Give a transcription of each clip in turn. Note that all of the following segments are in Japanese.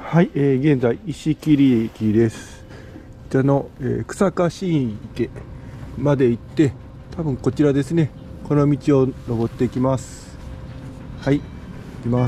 はい、現在石切駅です。こちらの、草加新池まで行って、多分こちらですね。この道を登っていきます。はい、行きます。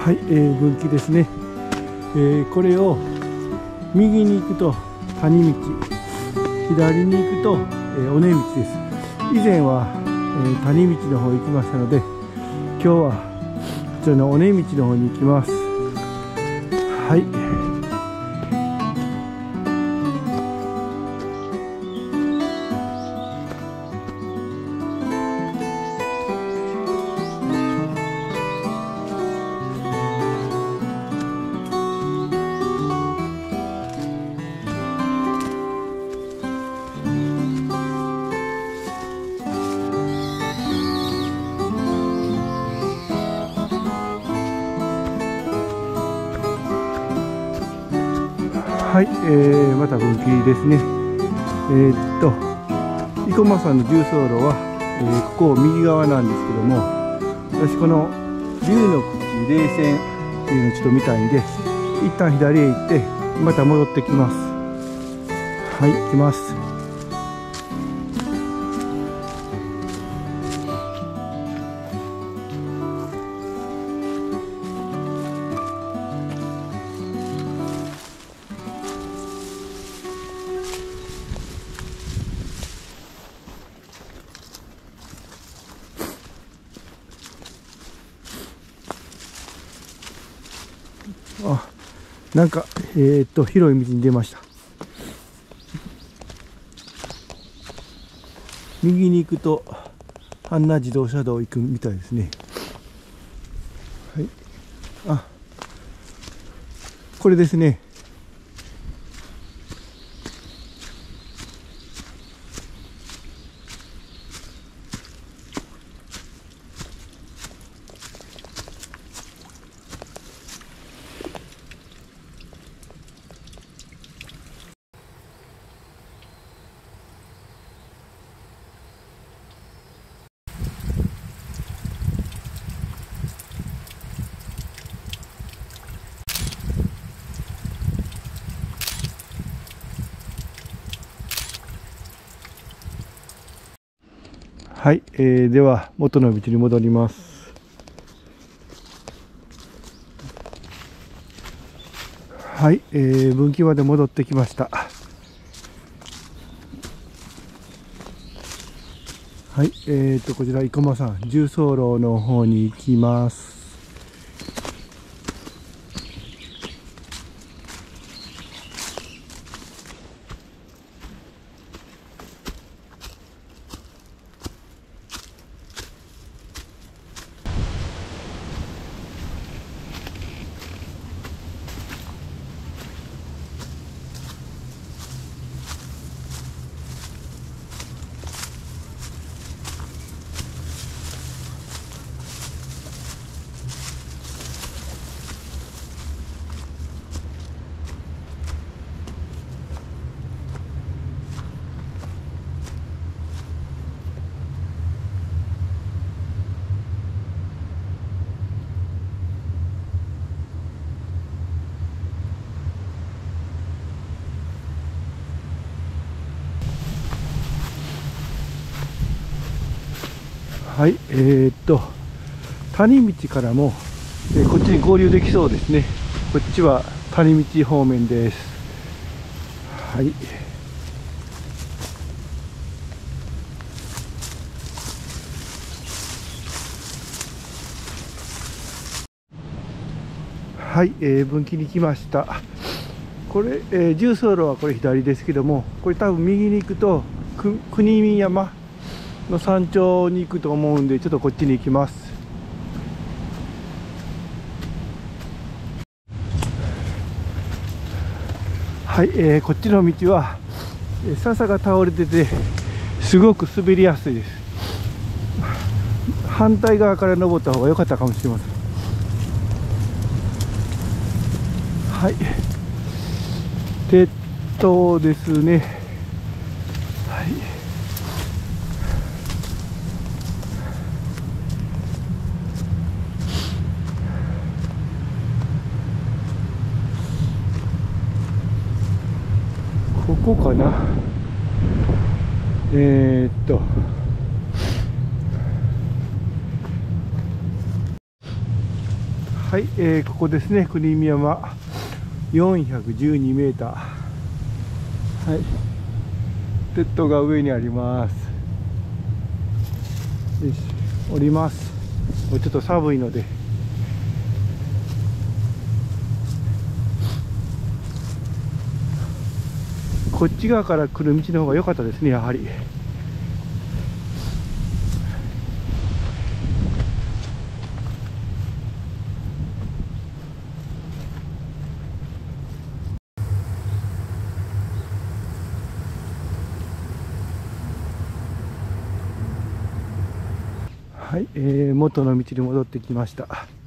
はい、分岐ですね。これを右に行くと谷道、左に行くと、尾根道です。以前は、谷道の方行きましたので、今日はこちらの尾根道の方に行きます。はい。はい、また分岐ですね。生駒山の縦走路は、ここ右側なんですけども、私この竜の口霊線っていうのをちょっと見たいんで、一旦左へ行ってまた戻ってきます。はい、行きます。あ、なんか広い道に出ました。右に行くと阪奈自動車道行くみたいですね。はい、あ、これですね。はい、では元の道に戻ります。はい、分岐まで戻ってきました。はい、こちら生駒山縦走路の方に行きます。はい、谷道からも、こっちに合流できそうですね。こっちは谷道方面です。はい。はい、分岐に来ました。これ、縦走路はこれ左ですけども、これ多分右に行くと国見山の山頂に行くと思うんで、ちょっとこっちに行きます。はい、こっちの道は笹が倒れててすごく滑りやすいです。反対側から登った方が良かったかもしれません。はい、鉄塔ですね。はい、ここかな。 はい、ここですね、国見山412メーター。はい、鉄塔が上にあります。よし、降ります。もうちょっと寒いので。こっち側から来る道の方が良かったですね、やはり。はい、元の道に戻ってきました。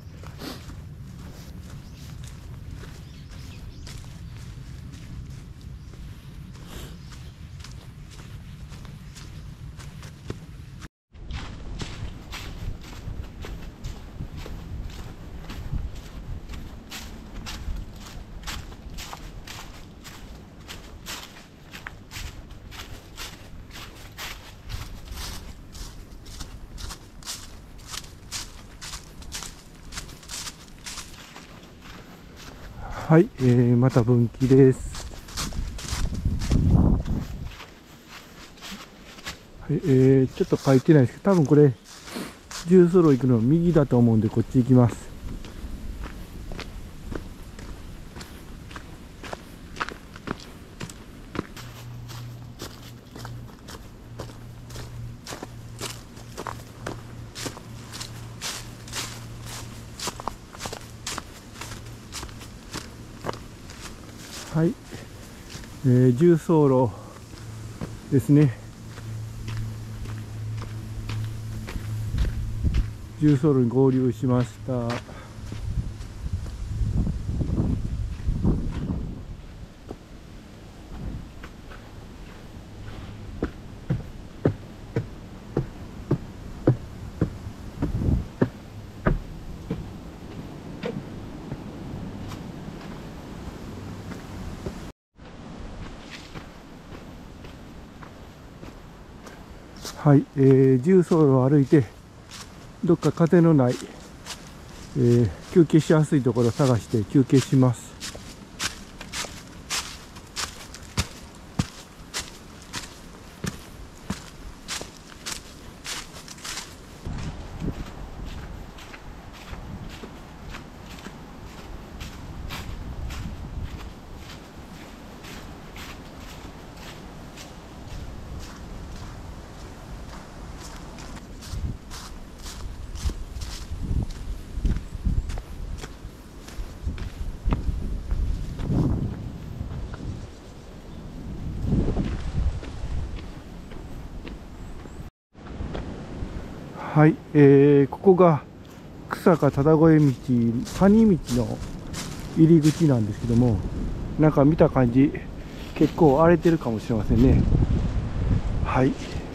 はい、また分岐です。はい、ちょっと書いてないですけど、多分これ重走路行くの右だと思うんで、こっち行きます。はい、重走路ですね。重走路に合流しました。はい、重走路を歩いて、どっか風のない、休憩しやすいところを探して休憩します。はい、ここが草加忠越道、谷道の入り口なんですけども、なんか見た感じ、結構荒れてるかもしれませんね。はい。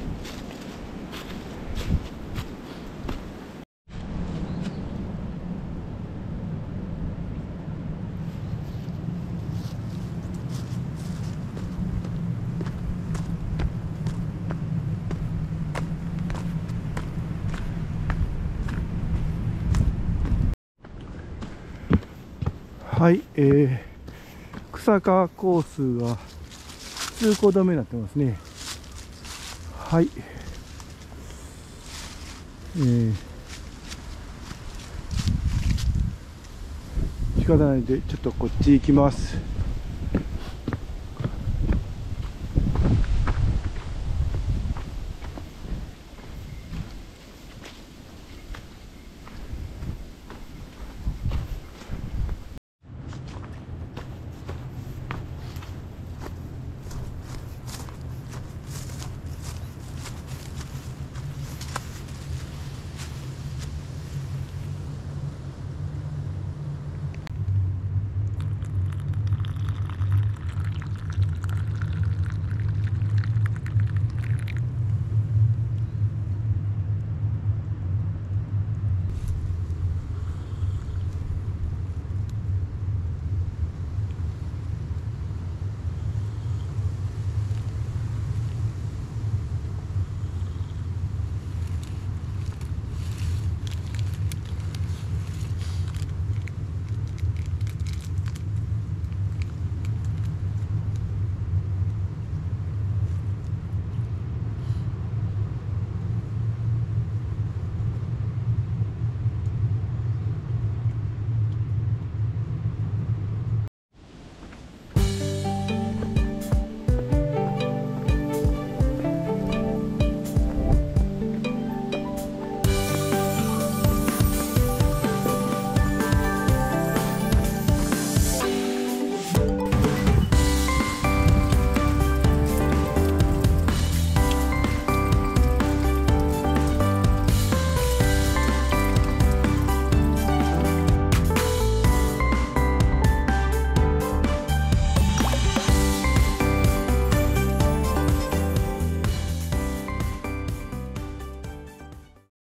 はい、草加コースが通行止めになってますね。はい、仕方ないんでちょっとこっち行きます。